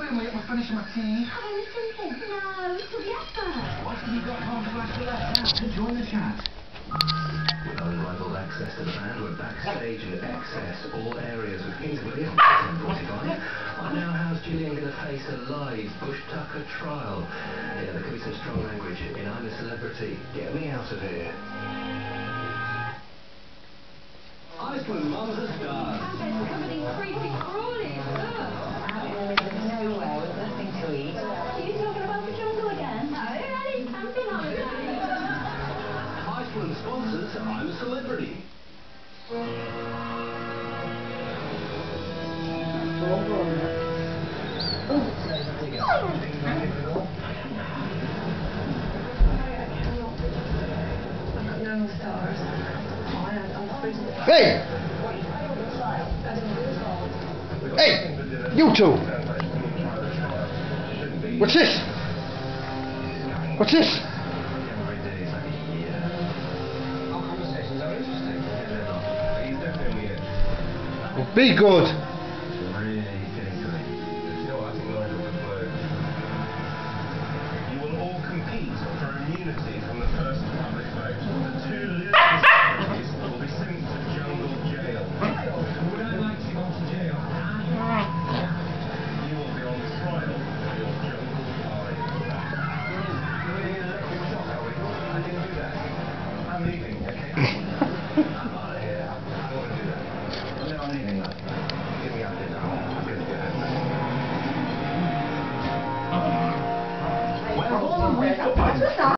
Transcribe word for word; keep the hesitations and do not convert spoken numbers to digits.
doing, mate? We're finishing my tea. Have I missed anything? No, it's till the advert. What have you got on flash the left now to join the chat? With unrivaled access to the band, we're backstage and access all areas of Kingsbury on ten forty-five. I now house Gillian going to face a live Bush Tucker trial. Yeah, there could be some strong language in I'm a Celebrity. Get me out of here. Iceland Mum's a star. Campbell's covered in creepy crawlies. Out in the middle of nowhere with nothing to eat. Are you talking about the jungle again? No, Ali's camping holiday. Iceland sponsors I'm a Celebrity. No stars. Hey! Hey! You two! What's this? What's this? Well, be good.